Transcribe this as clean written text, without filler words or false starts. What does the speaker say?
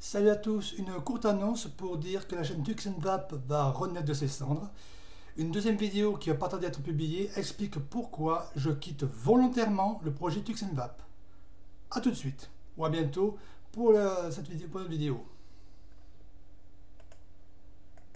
Salut à tous, une courte annonce pour dire que la chaîne Tuxenvap va renaître de ses cendres. Une deuxième vidéo qui va pas tarder à être publiée explique pourquoi je quitte volontairement le projet Tuxenvap. A tout de suite, ou à bientôt pour cette vidéo, pour une vidéo.